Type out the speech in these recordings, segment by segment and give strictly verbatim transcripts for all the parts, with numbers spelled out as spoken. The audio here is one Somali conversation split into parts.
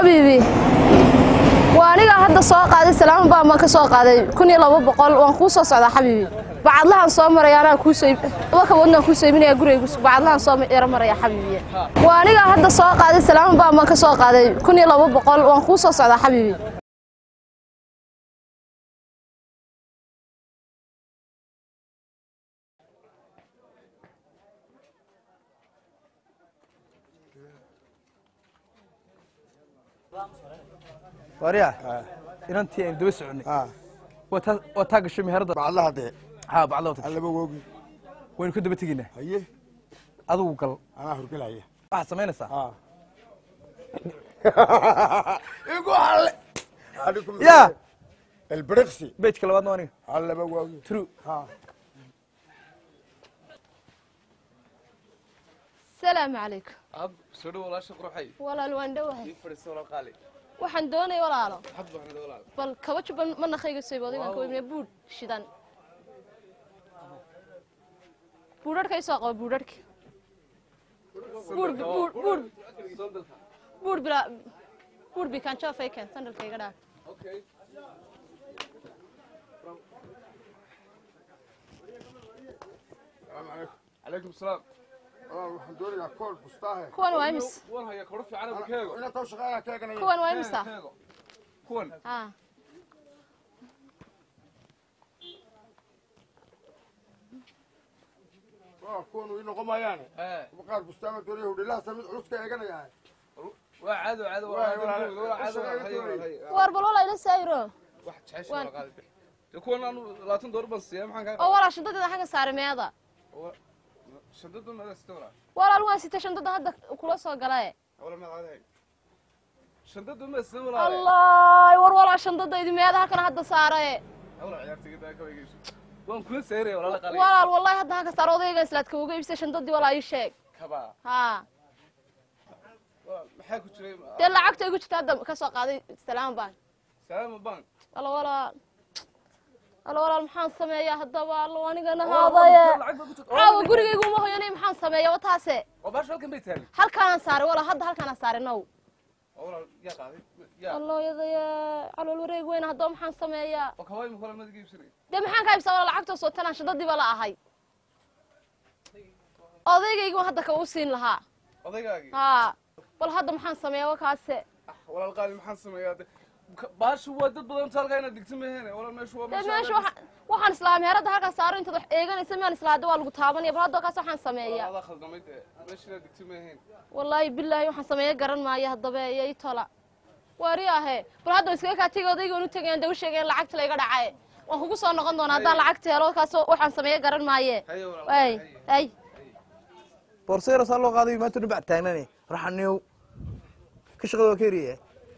حبيبي وأنا هذا ساق هذا السلام بقى ما كساق هذا كوني لو بقول وانخوص صعد حبيبي بعد لها نصامر يا أنا كوسي وكبرنا كوسي من يجري بعد لها نصامر يا رمر يا حبيبي وأنا هذا ساق هذا السلام بقى ما كساق هذا كوني لو بقول وانخوص صعد حبيبي وريا إن أنت دوس عني آه وت وتاج الشمي هرد بعد الله ده ها بعد الله الله بوجي وين كنت بتجينا هيه أذو قل أنا هركل هيه واحد سمعنا سا آه يقول عليكم يا البريكسي بيت كلا بعد نوني الله بوجي ترو ها السلام عليكم أب سودو ولا شكر حي ولا الوندوه يفرس ولا قالي waxaan doonay walaalo حب واحد ولا bal kaba juban ma naqayga soo wadigan ku imee buud shidan buudadka isoo qabo buudadka buud buud buud buud bila buud bi kan jafay kan sandalkayga dhaa okay السلام عليكم عليكم السلام والله الحمد لله كل بستاه kuwan waa imis والله هي كرفي على بكيغو أنا توش غير كأني kuwan waa imisa كون ah آه كون وينو قما يعني اه بقار بستاه توريه ودلا سمد عروس كأني يعني وعدو عدو ولا عدو war bal wala ila sayro واحد تعيش ولا قالي كون انا لا تندور بس يا maxaan ka oo wala shadada xaga saarmeeda شددنا هذا استورا walaal waan sita shadada hadda kula soo galay ولا ما هذا شددنا ما استورا الله war wala shadada idmeeda halkan hadda saaray ولا عيارتي كده كوي وان كل سيري ولا قالي walaal wallahi hadda halka saaro odayga islaadka uga iibsay shadadii wala ii sheeg كبا ha maxaa ku jiray dee lacagta igu jirta hadda ka soo qaaday salaam baan salaam baan wala wala wala wala maxaan sameeyaa haddaba allo anigana haadaya caawa gurigaygu ma hoyanay maxaan sameeyaa wataase oo baash halkan bay taali halkaan saaray wala hadda halkaan saaray now wala yaa qaaday yaa allo yadaya calool wareeg weyn haddaba maxaan sameeyaa oo kaway ma kala madiga ibsirey dee maxaan ka iibsaa wala lacagta soo tanaan shadadii bala ahay odaygaygu hadda ka u siin lahaa odaygaagi ha bal hadda maxaan sameeyaa wakaase wala qaali maxaan sameeyaa baash waa dad badan talka inaad digto meehane wala meeshu waa dee meesha waxaan islaamay hadda halkaan saaro intaad wax eeganaysa maan islaada waa lagu taabanaya bal hadda kaas waxaan sameeyaa wala khaldamay meesha inaad digto meehane wallahi billahi waxaan sameeyaa garan maayo haddaba ayay tola wariyahe bal hadda iskaga ka tagay odayga uu tagay inta uu sheegay lacagta la iga dhacay waan kugu soo noqon doonaa haddaan lacagta helo kaas waxaan sameeyaa garan maayo ay ay بورسيرة صار له قاضي ما تنبع تاني راح نيو كشغل وكيريه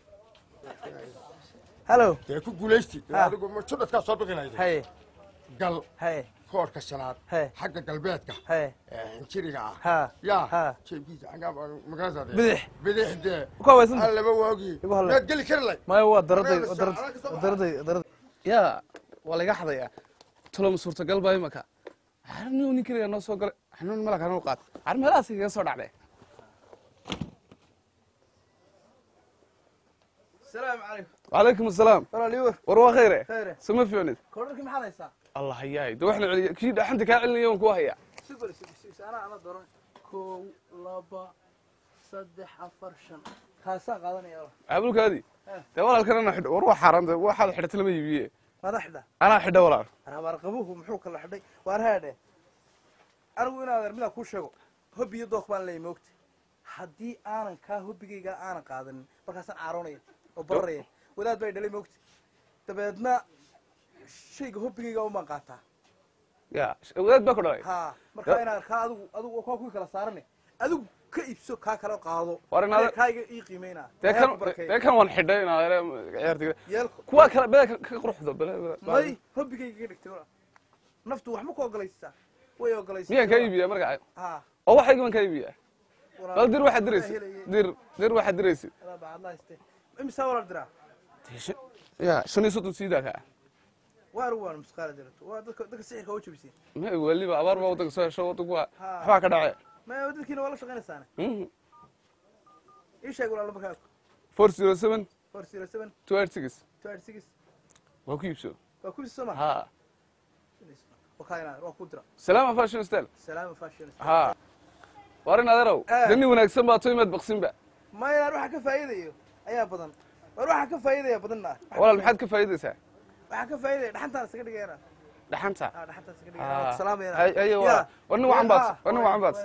هلو dee ku guulaysti adigu ma jidadka soo bixinayday هاي gal هاي koorka shanaad Hey. xagga galbeedka هاي ee injiriga ah ها yaa ها jeebkiisa anga magaasade بدح bidixde كويس انت alla ba waagi Igu hadlay. maad geli kari lay ما هو دردي دردي دردي دردي yaa waa laga xadaya tolo suurtagal baa imaka arniyo ninkii noo soo galay xanuun malaka noo qaad armadaas iga soo dhacday السلام عليكم وعليكم السلام ترى ليور war waa khayre خيره sama fiicnid كورك ما حدا يسا allah hayaay dad waxna celiya kii dhaxanta ka celinayo waan ku hayaa سوبر سوبر انا انا دوران كو لبا صدح افرشن خاصه قادني يلا abulkaadi de walaalkan ana xidho war waa xaranta waxa xidhatay lama yibiye مدحده ana xidho walaal انا marqabuhu muxuu kala xidhay waar haade anigu inaad armida ku sheego hobbiyo dooq baan leeyahay moogta haddii aanan kaa hobbigayga aanan qaadanin markaasaan caaroonaya oo bararaya wadaad bay dhalay moogta dabeedna shayga hobbigayga umaan qaataa yaa wadaad baa ku dhalay ha markaa inaad kaa adigu adigu kaa kuwii kala saarane adigu ka iibso kaa kala qaado War inaad- kaaga ii qiimeynaa dee kan dee kan waan xidhay inaa ciyaartiga yeelko kuwa kale bada ka quruxda bala may hobbigayga ka dhigtay walaal naftu wax ma ku ogolaysaa way ogolaysaa miyaan ka iibiyaa markaa ha oo waxayga waan ka iibiyaa walaal bal dir waxaad diraysa dir dir waxaad diraysa ala baad la istay imisa walaal diraa yaa shan iyo soddon siidaa kaa waaru waan musqaala dirato waa dadka dadka sixirka u jabisay ma waliba abaar baa wadanka soo hesho wadanku waa waxbaa ka dhacay ma dadkiina waa la shaqaynaysaane Mhm. ii sheeg walaal markaa four zero seven four zero seven two eight six two eight six waa ku iibso waa ku soo ma ha وكاينا waa ku dira salaama fashion style salaam fashion ha waran adeerow dani wanaagsan baa tooymaad baqsinba ma yar waxa ka faa'iidayo ayaa badan war waxa ka faa'iidaya badanna walaal maxaad ka faa'iidaysaa waxa ka faa'iidaya dhaxantaan isaga dhigayna dhaxanta ah dhaxantaan isaga dhigayna salaamayna ay ay waa warna waxan baad warna waxan baad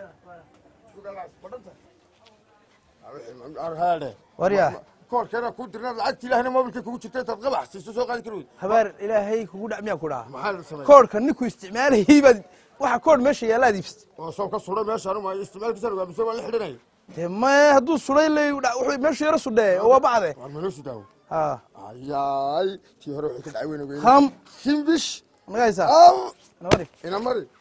هذا warya كور كنا كنت رنا لعبت له هنا موبلك كنت جبت تقبح سيسو قاعد كروي habaar ilaahay kugu dhacmiya ku dhaca محل سمي koorka ninku isticmaalayay bad waxa koor meesha yaala diibst وصوب كسر ما شاء الله استعمال كسر بس ما لحدنا de ma haduu sulay leey wuxuu meesha yara sudhee oo bacde والمنوس داو ha ayaay tii hore waxay ka dhacweyn ham himbish magaysa aw nabadi ina mari